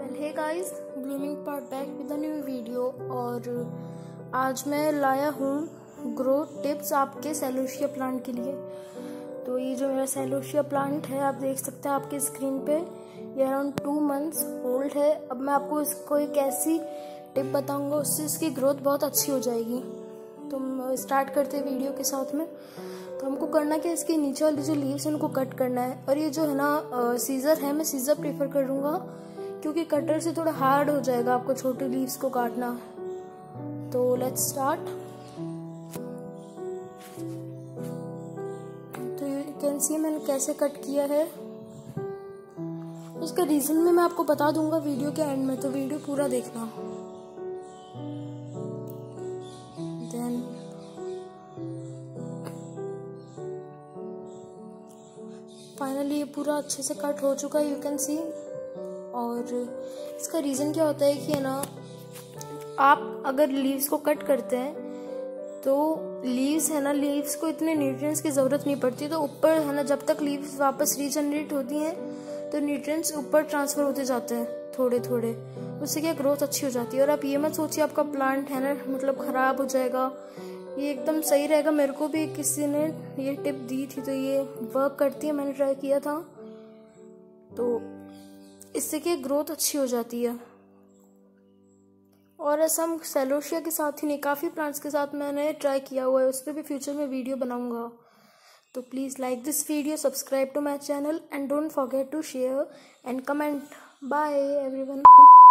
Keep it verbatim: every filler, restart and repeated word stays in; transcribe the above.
Well hey guys, blooming part back with a new video. और आज मैं लाया हूँ ग्रोथ टिप्स आपके सेलोशिया प्लांट के लिए। तो ये जो मेरा सेलोशिया प्लांट है, आप देख सकते हैं आपकी स्क्रीन पे, ये अराउंड टू मंथ्स ओल्ड है। अब मैं आपको इसको एक ऐसी टिप बताऊंगा, उससे इसकी ग्रोथ बहुत अच्छी हो जाएगी। तो हम स्टार्ट करते हैं वीडियो के साथ में। तो हमको करना क्या है, इसके नीचे वाली जो लीव्स है उनको कट करना है। और ये जो है ना सीजर है, मैं सीजर प्रेफर करूँगा क्योंकि कटर से थोड़ा हार्ड हो जाएगा आपको छोटे लीव्स को काटना। तो लेट्स स्टार्ट। तो यू कैन सी मैंने कैसे कट किया है। उसका रीजन में मैं आपको बता दूंगा वीडियो के एंड में, तो वीडियो पूरा देखना। देन फाइनली ये पूरा अच्छे से कट हो चुका है, यू कैन सी। और इसका रीज़न क्या होता है कि है ना, आप अगर लीव्स को कट करते हैं तो लीव्स है ना, लीव्स को इतने न्यूट्रिएंट्स की ज़रूरत नहीं पड़ती। तो ऊपर है ना, जब तक लीव्स वापस रीजनरेट होती हैं तो न्यूट्रिएंट्स ऊपर ट्रांसफ़र होते जाते हैं थोड़े थोड़े, उससे क्या ग्रोथ अच्छी हो जाती है। और आप ये मत सोचिए आपका प्लांट है ना मतलब ख़राब हो जाएगा, ये एकदम सही रहेगा। मेरे को भी किसी ने ये टिप दी थी, तो ये वर्क करती है, मैंने ट्राई किया था। तो इससे क्या ग्रोथ अच्छी हो जाती है। और ऐसा हम सेलोशिया के साथ ही नहीं, काफ़ी प्लांट्स के साथ मैंने ट्राई किया हुआ है, उस पर भी फ्यूचर में वीडियो बनाऊंगा। तो please like this video, subscribe to my channel and don't forget to share and comment. Bye everyone.